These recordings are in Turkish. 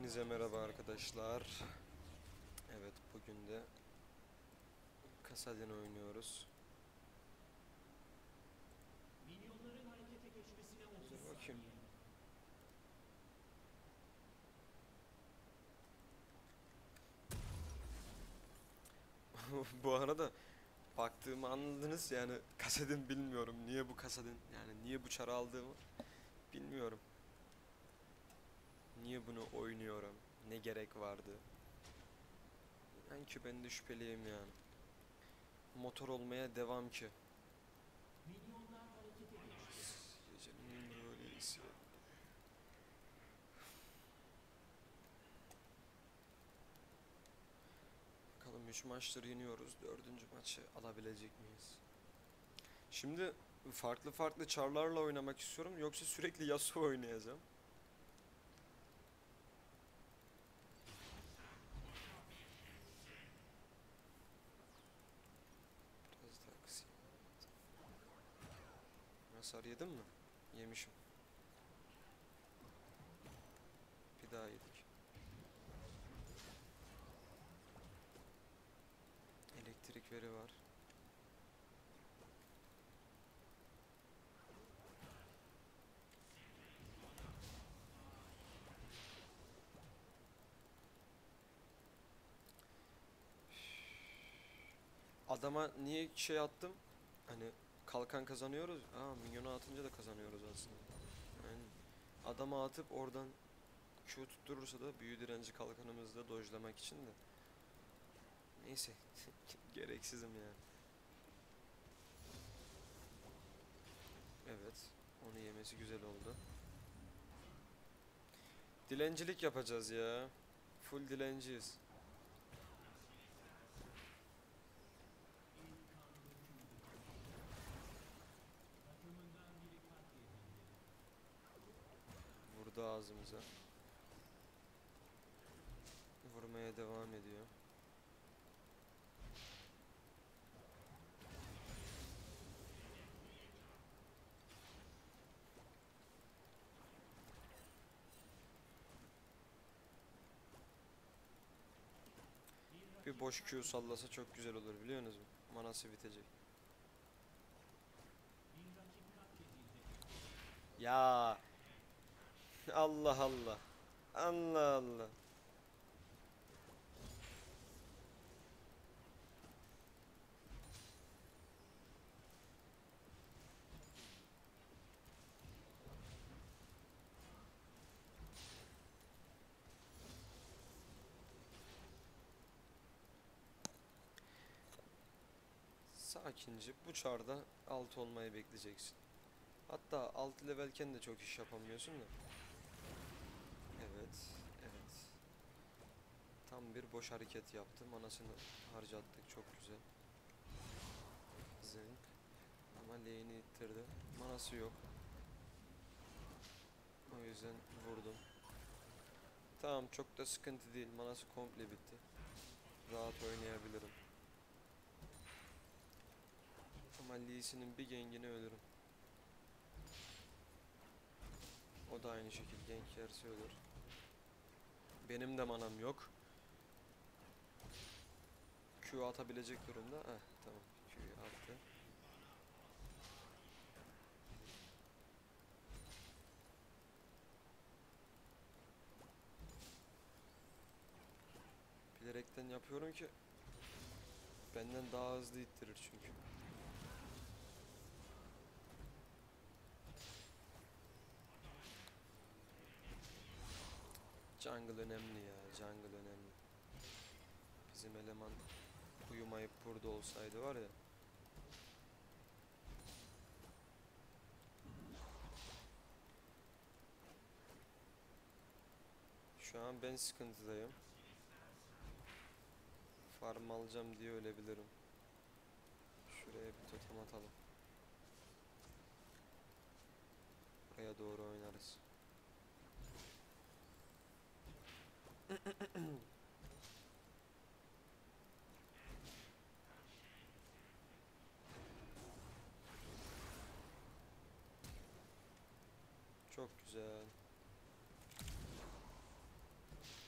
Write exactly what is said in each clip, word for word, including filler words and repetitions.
Hepinize merhaba arkadaşlar. Evet, bugün de Kasadin oynuyoruz. Minyonların harekete geçmesine otuz Dur bakayım. saniye. Bu arada baktığımı anladınız, yani Kasadin bilmiyorum. Niye bu Kasadin, yani niye bu çarı aldığımı bilmiyorum. Niye bunu oynuyorum? Ne gerek vardı? Ben ki ben de şüpheliyim yani. Motor olmaya devam ki. Minyonlar harekete geçti. Gecenin böylesi. Bakalım, üç maçtır yeniyoruz. Dördüncü maçı alabilecek miyiz? Şimdi farklı farklı çarlarla oynamak istiyorum. Yoksa sürekli Yasuo oynayacağım. Biraz daha kısayım. Hasar yedim mi? Yemişim. Bir daha yedik. Elektrik veri var. Adama niye şey attım? Hani kalkan kazanıyoruz. Aa, minyonu atınca da kazanıyoruz aslında. Yani adama atıp oradan Q tutturursa da büyü direnci kalkanımızda dojlamak için de. Neyse. Gereksizim yani. Evet. Onu yemesi güzel oldu. Dilencilik yapacağız ya. Full dilenciyiz. İlk kan döküldü. Takımından biri katledildi. Vurdu ağzımıza. Vurmaya devam ediyor. Bir Bir rakip boş Q katledildi. sallasa çok güzel olur, biliyor musunuz? Manası bitecek. Bir rakip katledildi. Ya Allah Allah. Allah Allah. Sakince bu çarda alt olmayı bekleyeceksin. Hatta altı levelken de çok iş yapamıyorsun da. Evet, evet. Tam bir boş hareket yaptı. Manasını harcattık, çok güzel. Zınk. Ama lane'i ittirdi. Manası yok. O yüzden vurdum. Tamam, çok da sıkıntı değil. Manası komple bitti. Rahat oynayabilirim. Ama Lee Sin'in bir gengini ölürüm. O da aynı şekilde gank yerse ölür. Benim de manam yok. Q atabilecek durumda. Eh, tamam. Q'yu attı. Bilerekten yapıyorum ki benden daha hızlı ittirir çünkü. Jungle önemli ya. Jungle önemli. Bizim eleman uyumayıp burada olsaydı var ya. Şu an ben sıkıntıdayım. Farm alacağım diye ölebilirim. Şuraya bir totem atalım. Buraya doğru oynarız. Çok güzel.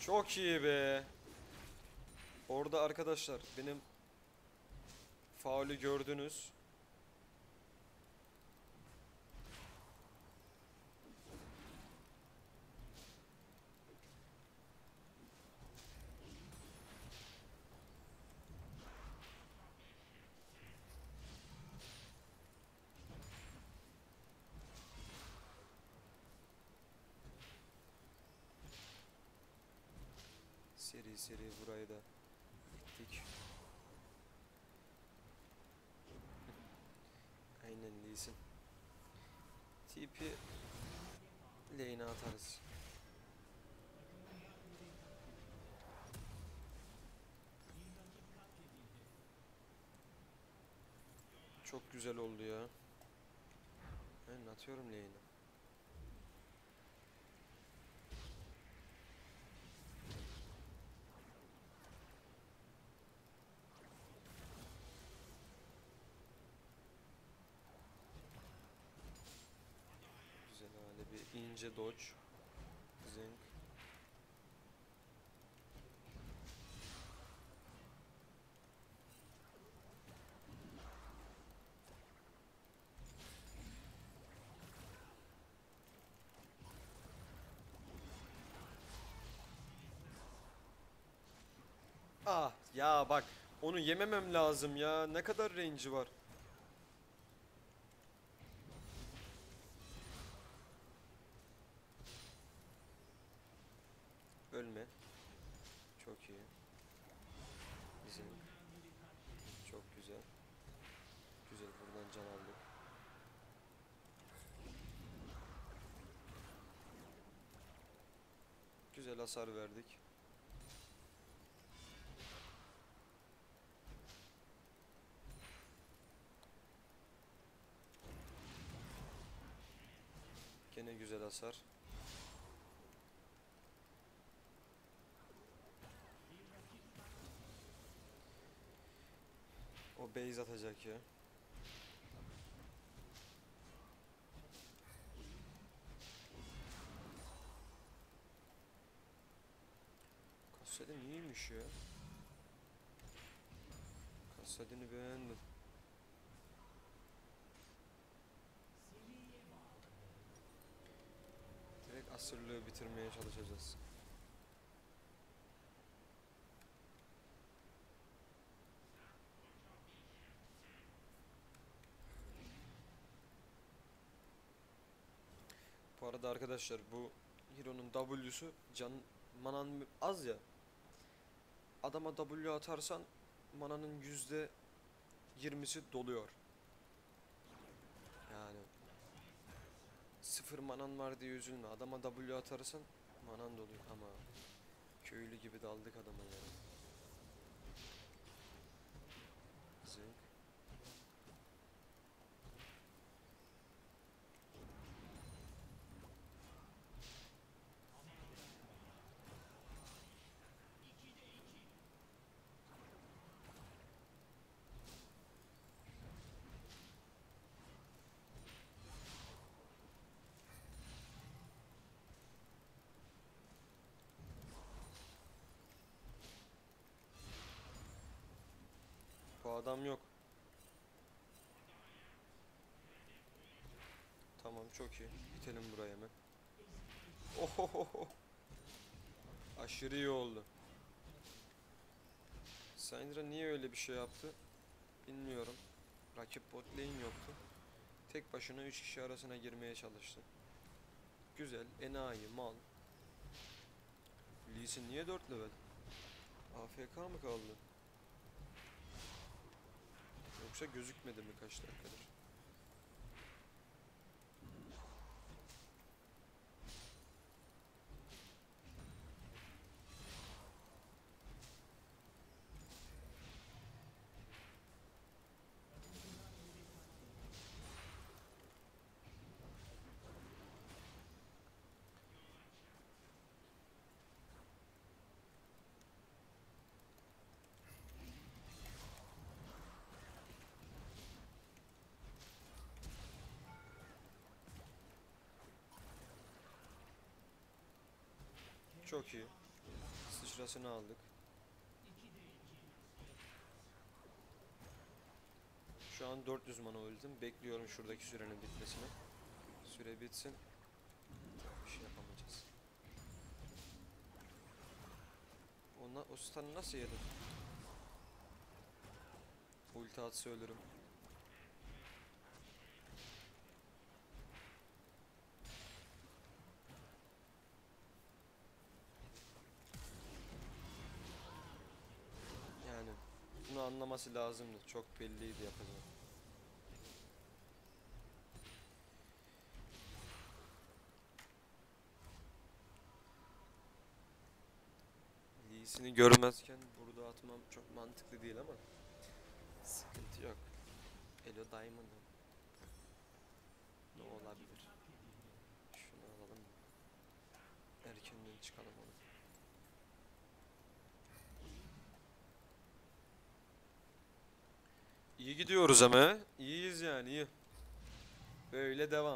Çok iyi be. Orada arkadaşlar benim faulü gördünüz. Seri seri burayı da gittik. Aynen Lee Sin. T P lane'e atarız. Çok güzel oldu ya. Ben atıyorum lane'e. Güzel hali bir ince dodge. Zing. Ah ya bak onu yememem lazım ya. Ne kadar range'i var. Ölme. Çok iyi. Bizim çok güzel. Güzel buradan can aldık. Güzel hasar verdik. Gene güzel hasar. O base atacak ya. Kassadin iyiymiş ya. Kassadin'i beğendim. Direkt asırlığı bitirmeye çalışacağız. Bu arada arkadaşlar bu Hero'nun W'su can manan az ya. Adama W atarsan mananın yüzde yirmisi doluyor. Yani sıfır manan var diye üzülme. Adama W atarsan manan doluyor ama köylü gibi daldık adama yani. Zınk. Bu adam yok. Tamam çok iyi. Bitelim buraya hemen. Ohohoho. Aşırı iyi oldu. Syndra niye öyle bir şey yaptı? Bilmiyorum. Rakip bot lane yoktu. Tek başına üç kişi arasına girmeye çalıştı. Güzel. Enayi, mal. Lee Sin niye dört level? A F K mı kaldı? Yoksa gözükmedi mi kaç dakikadır? Çok iyi. Sıçrasını aldık. Şu an dört yüz mana öldüm. Bekliyorum şuradaki sürenin bitmesini. Süre bitsin. Bir şey yapamayacağız. Ona, o stun'ı nasıl yedim? Ulti atsa ölürüm. Yani bunu anlaması lazımdı. Çok belliydi yapacağı. Lee'sini görmezken burada atmam çok mantıklı değil ama sıkıntı yok. Elo Diamond'ı ne olabilir? Şunu alalım. Erkenden çıkalım onu. İyi gidiyoruz ama he? İyiyiz yani iyi. Böyle devam.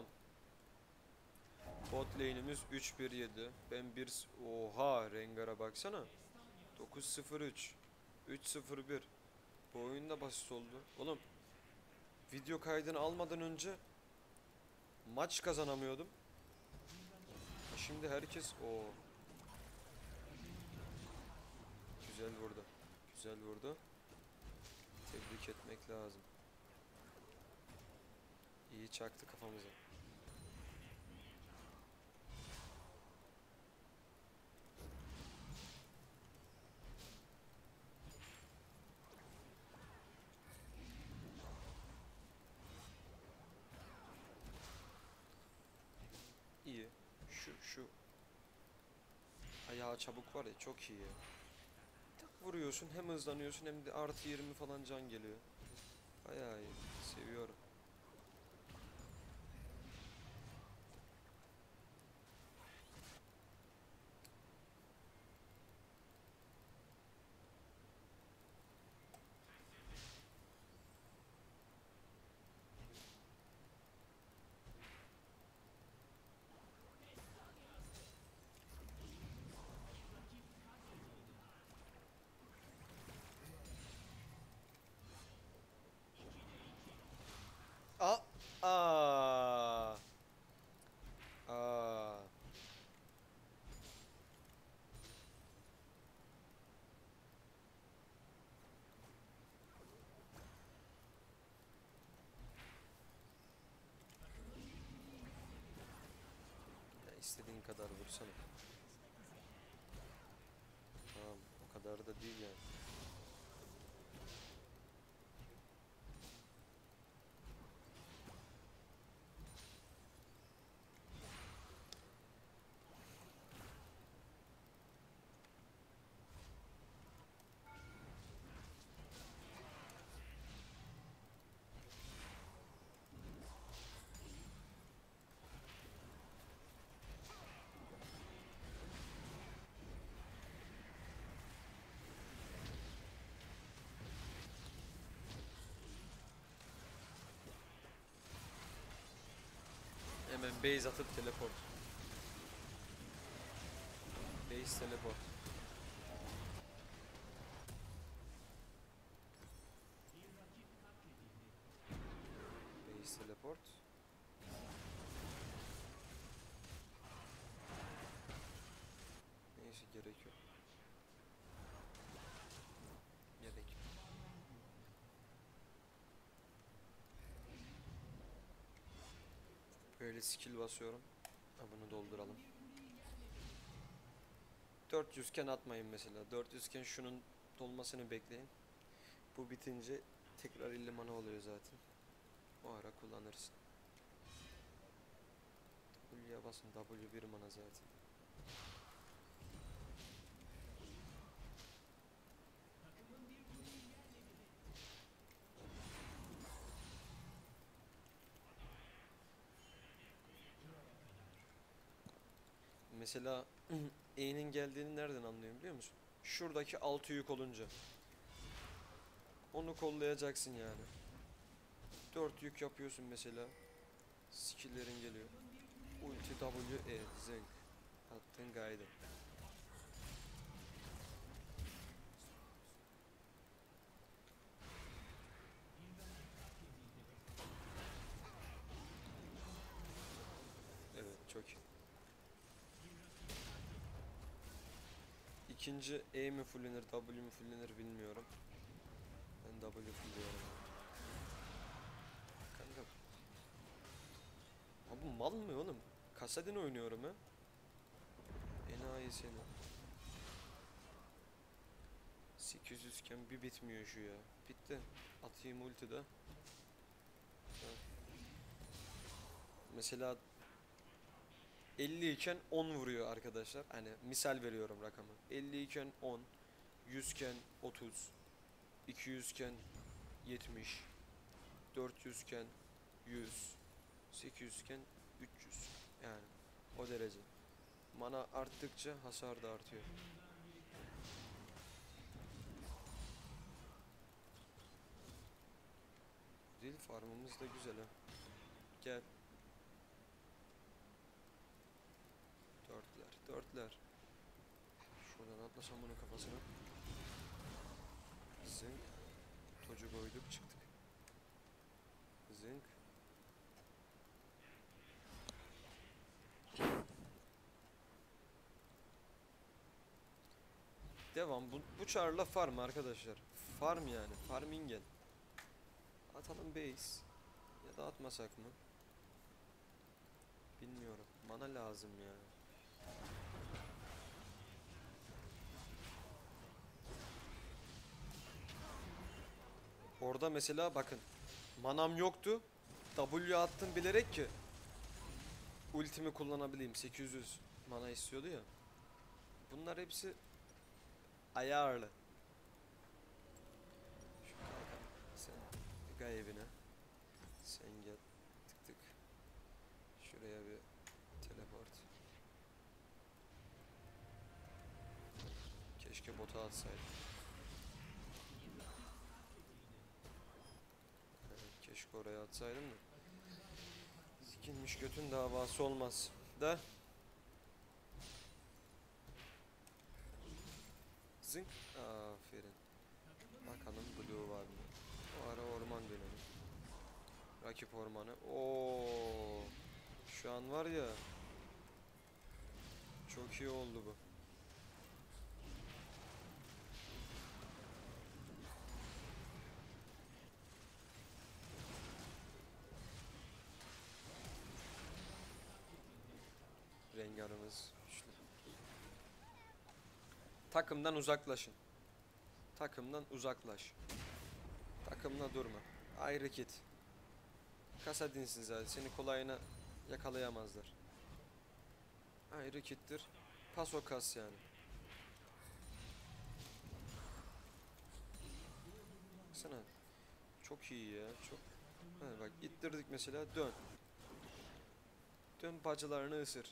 Bot lane'imiz üç bir yedi. Ben bir... Oha Rengar'a baksana. dokuz sıfır üç. üç sıfır bir. Bu oyun da basit oldu. Oğlum video kaydını almadan önce maç kazanamıyordum. Şimdi herkes o güzel vurdu. Güzel vurdu. Tebrik etmek lazım. İyi çaktı kafamıza. İyi. Şu şu ayağı çabuk var ya çok iyi ya. Tak vuruyorsun hem hızlanıyorsun hem de artı yirmi falan can geliyor. Bayağı iyi. Seviyorum. Aa! Aa! Aa! Ya istediğin kadar vursana. Tamam, o kadar da değil yani. Hemen base atıp teleport. Base teleport. Base teleport. Neyse gerek yok. Gerek yok. Böyle skill basıyorum. Ha, bunu dolduralım. dört yüz iken atmayın mesela. dört yüz iken şunun dolmasını bekleyin. Bu bitince tekrar elli mana oluyor zaten. O ara kullanırsın. W'ye basın. W bir mana zaten. Mesela E'nin geldiğini nereden anlıyorum biliyor musun? Şuradaki altı yük olunca. Onu kollayacaksın yani. dört yük yapıyorsun mesela. Skill'lerin geliyor. Ulti W E zenk. Attın gaydı. İkinci E mi fullenir, W mi fullenir bilmiyorum. Ben W fulliyorum. Kanka. Ha bu mal mı oğlum? Kasadin oynuyorum ha. Enayi seni. sekiz yüz iken bir bitmiyor şu ya. Bitti. Atayım ulti de. Ha. Mesela elli iken on vuruyor arkadaşlar. Hani misal veriyorum rakamı. elli iken on, yüz iken otuz, iki yüz iken yetmiş, dört yüz iken yüz, sekiz yüz iken üç yüz. Yani o derece. Mana arttıkça hasar da artıyor. Değil, farmımız da güzel ha. Gel. Dörtler, dörtler. Şuradan atlasam bunun kafasına. Zınk. Tocu koyduk çıktık. Zınk. Devam. Bu, bu çarla farm arkadaşlar. Farm yani. Farmingen. Atalım base. Ya da atmasak mı? Bilmiyorum. Mana lazım ya. Orada mesela bakın. Manam yoktu. W attım bilerek ki ultimi kullanabileyim. sekiz yüz mana istiyordu ya. Bunlar hepsi ayarlı. Şu kalkan. Sen gaybine. Sen gel. Tık tık. Şuraya bir teleport. Keşke bota atsaydım. Evet, keşke oraya atsaydım da. Zikilmiş götün davası olmaz. Da. Zınk. Aferin. Bakalım blue var mı? O ara orman dönemi. Rakip ormanı. Oo. Şu an var ya. Çok iyi oldu bu. Rengarımız güçlü. Takımdan uzaklaşın. Takımdan uzaklaş. Takımla durma. Ayrı git. Kasa dinsin zaten. Seni kolayına yakalayamazlar. Ayrı kittir. Paso kas yani. Baksana. Çok iyi ya. Çok. Ha, bak ittirdik mesela. Dön. Dön bacılarını ısır.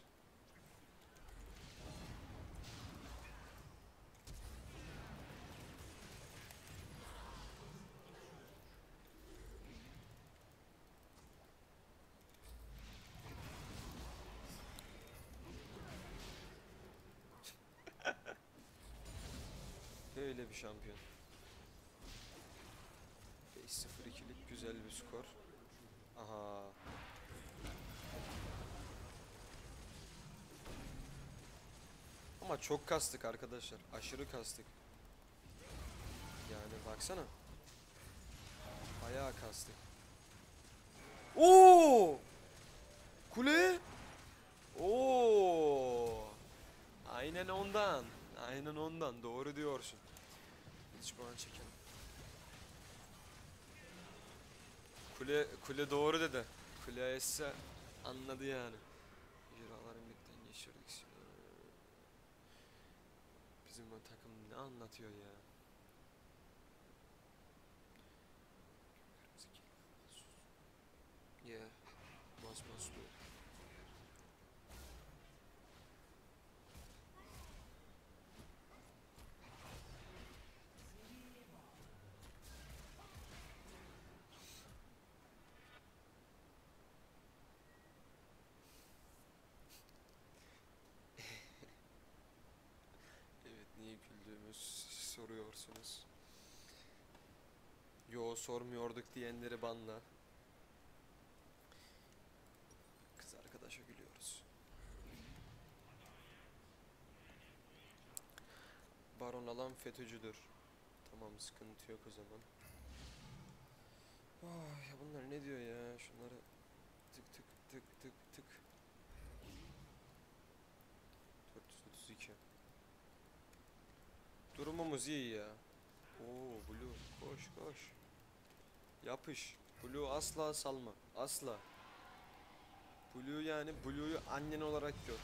Böyle bir şampiyon. beş sıfır ikilik güzel bir skor. Aha. Ama çok kastık arkadaşlar. Aşırı kastık. Yani baksana. Bayağı kastık. Oo! Kule! Oo! Aynen ondan. Aynen ondan. Doğru diyorsun. Hiç puan çekelim. Kule kule doğru dedi. Kule esse anladı yani. Jiraların birlikten geçirdik. Bizim o takım ne anlatıyor ya? Yeah. Must must do. Evet, niye güldüğümüz soruyorsunuz. Yo, sormuyorduk diyenleri banla. Kız arkadaşa gülüyoruz. Baron alan FETÖ'cüdür. Tamam, sıkıntı yok o zaman. Oh, ya bunlar ne diyor ya? Şunları tık tık tık tık tık. dört yüz otuz iki. Durumumuz iyi ya. Oo Blue, koş koş. Yapış. Blue asla salma. Asla. Blue yani Blue'yu annen olarak gör.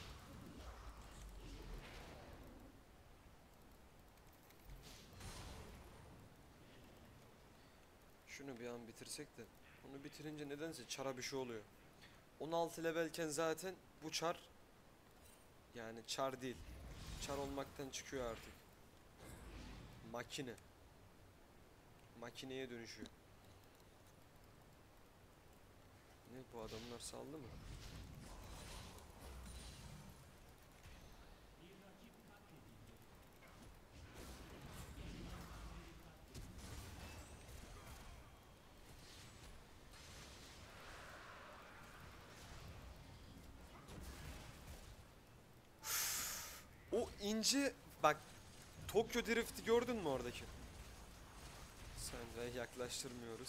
Şunu bir an bitirsek de. Onu bitirince nedense çara bir şey oluyor. on altı levelken zaten bu çar, yani çar değil, çar olmaktan çıkıyor artık. Makine. Makineye dönüşüyor. Ne bu, adamlar saldı mı? Bir rakip katledildi. O ince bak, Tokyo Drift'i gördün mü oradaki? Sence yaklaştırmıyoruz.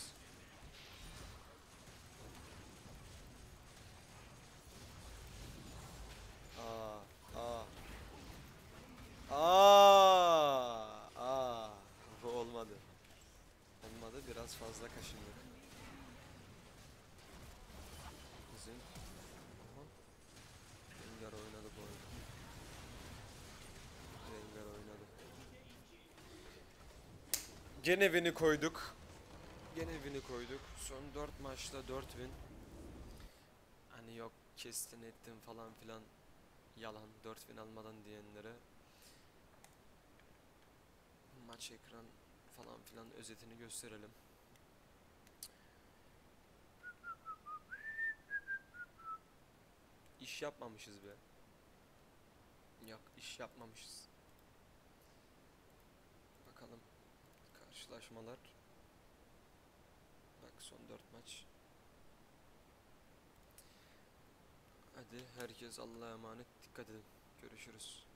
Aa, aa. Aa, aa. Bu olmadı. Olmadı, biraz fazla kaşındık. Bizim aha, Rengar oynadı bu oyunu. Rengar oynadı. Gene win'i koyduk. Gene win'i koyduk. Son dört maçta dört win. Hani yok kestin ettin falan filan, yalan. dört win almadan diyenlere maç ekran falan filan özetini gösterelim. İş yapmamışız be. Yok, iş yapmamışız. Bakalım karşılaşmalar. Bak, son dört maç. Hadi herkes Allah'a emanet, dikkat edin. Görüşürüz.